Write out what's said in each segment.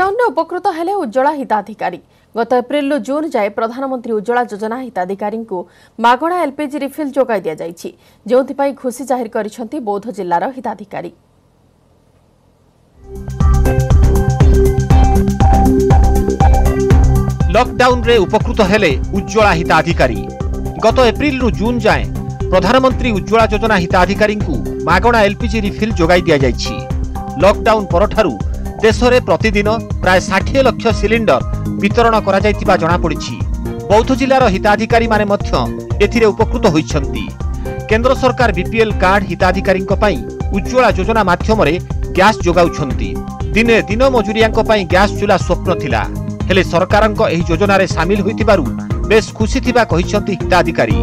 Lockdown रे उपकृत हेले उज्ज्वला हिताधिकारी। गत एप्रिल जून जाए प्रधानमंत्री उज्ज्वला योजना हिताधिकारी मागणा एलपीजी रिफिल जोगाई दिया जाइछि, जोंथिपाई खुशी जाहिर करिसेंती बौद्ध जिल्लार हिताधिकारी। लॉकडाउन रे उपकृत हेले उज्ज्वला हिताधिकारी। गत एप्रिल रु जून जाए प्रधानमंत्री उज्ज्वला योजना हिताधिकारी मागणा एलपीजी रिफिल जोगाई दिया जाइछि। लॉकडाउन परठारु देश में प्रतिदिन प्राय 60 लाख सिलिंडर वितरण करा जायतिबा जणा पड़िछि। बौद्ध जिलार हिताधिकारी माने मध्य एथिरे उपकृत होइछन्ति। केंद्र सरकार बीपीएल कार्ड हिताधिकारी उज्ज्वला योजना माध्यम रे गैस जोगाउछन्ति। दिने दिन मजुरियांक पई गैस चूल्हा स्वप्न थिला, हेले सरकारक एही योजना रे शामिल होइतिबारु बेस खुशी थिबा कहिछन्ति हिताधिकारी।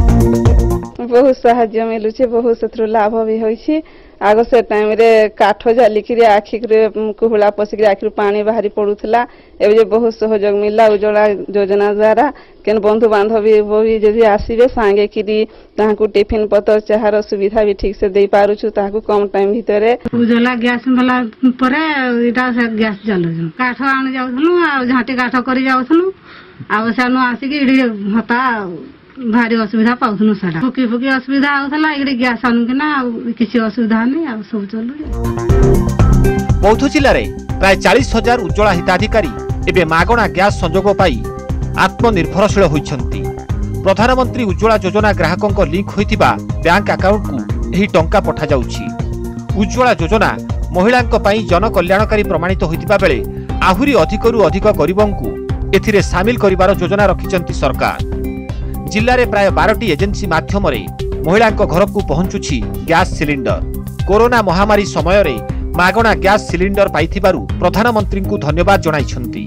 बहुत साहाय्य मिलुछि, बहुत सत्र लाभ भी होइछि। आगो से टाइम रे काठ जालिकरी आखि कुहुला पसिकरी आखिर पानी बाहरी पड़ुथला, एबे जे बहुत सहयोग मिला उज्ज्वला योजना द्वारा। केन बंधु बांधवी भी जदि आसीबे सांगे किरी ताहाकू टिफिन पतर चाहार सुविधा भी ठीक से दे पारुछु, ताहाकू कम टाइम भितरे। उज्ज्वला गैस मला परे इटा से गैस जलु काठ आन जाउथनु आ झाटी काठ करी जाउथनु आ सानु आसी कि इडी हता भारी असुविधा पाउथनु। साडा फुकी फुकी असुविधा होथला, इडी गैस आनु कि ना किसी असुविधा नहीं आ सब चलु। बौद्ध जिल्ला रे प्राय 40,000 उज्ज्वला हिताधिकारी एबे मागणा गैस संजोग पाई आत्मनिर्भरशील होइछन्ति। प्रधानमंत्री उज्ज्वला योजना ग्राहकंक लिंक होइतिबा बैंक अकाउंट को एही टंका पठा जाउछि। उज्ज्वला योजना महिलांक पई जन कल्याणकारी प्रमाणित होइतिबा बेले आहुरी अधिकरु अधिक गरीबंकु एथिरे शामिल करिवार योजना रखिचन्ति सरकार। जिल्ला रे प्राय 12टी एजेंसी माध्यम रे महिलांक घर को पहुंचुछि गैस सिलिंडर। कोरोना महामारी समय रे मागणा गैस सिलिंडर पाइथिबारु प्रधानमंत्री को धन्यवाद जणाइछन्ति।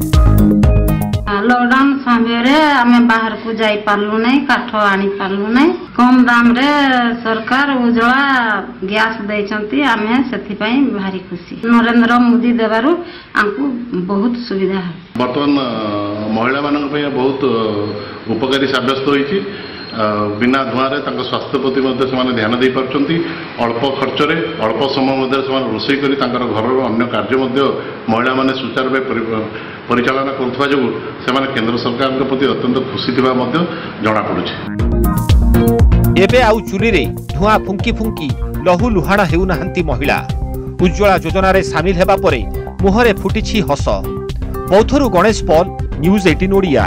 लॉकडाउन समय रे आमे बाहर को जाई पारलु नै, काठ आनी पारलु नै। कम दाम रे सरकार उज्ज्वला गैस दैछन्ति, आमे सेथि पई भारी खुशी। नरेंद्र मोदी देबारु आंकु बहुत सुविधा है। वर्तमान महिला मानक पई बहुत उपकारी साब्यस्त होईछि। बिना धुआं स्वास्थ्य प्रति ध्यान दे पार्टी। अल्प खर्च रे अल्प समय रोषे कर घर अन्य कार्य महिला माने सुचारू परिचालना करुवा जो केंद्र सरकार प्रति अत्यंत खुशी जना पड़ुछि। एबे आउ चुली रे धुआं फुंकी फुंकी लहु लुहाणा हेउ नाहंती महिला। उज्ज्वला योजना रे शामिल हेबा परे मुहरे फुटिछि हस। बौद्धरु गणेश पॉल, न्यूज 18 ओडिया।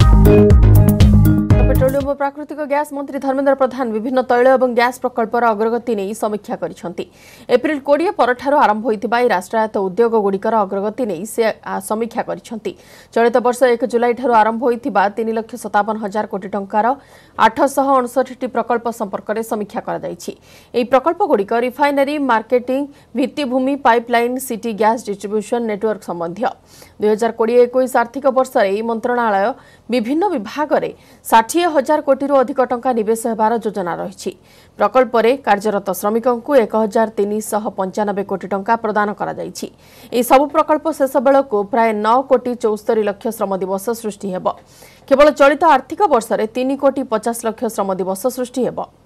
पेट्रोलियम और प्राकृतिक गैस मंत्री धर्मेंद्र प्रधान विभिन्न तैल और गैस प्रकल्पर अग्रगति नहीं समीक्षा करिसेंति। एप्रिल 20 परठारु आरंभ होइतिबा राष्ट्रायत्त उद्योग गुड़िकर अग्रगति नहीं से समीक्षा करिसेंति। चलित वर्ष 1 जुलाई ठारु आरंभ होइतिबा 3,57,000 कोटी टंकार 859 प्रकल्प संपर्क में समीक्षा करा जाइछि। एई प्रकल्प गुड़िक रिफाइनरी, मार्केटिंग, भित्तिभूमि, pipeline, city gas distribution network संबंधी। 2020-21 आर्थिक वर्ष में मंत्रणालय विभिन्न विभाग में 60,000 कोटी अधिक टंका निवेश होबार योजना रही। प्रकल्प रे कार्यरत श्रमिकों को 1,395 कोटी टंका प्रदान करा जाइछि। एई सब प्रकल्प शेष बेलू प्राय 9,74 लाख श्रम दिवस सृष्टि हेब। केवल चलित आर्थिक वर्ष में 3,50 लाख श्रम दिवस सृष्टि हेब।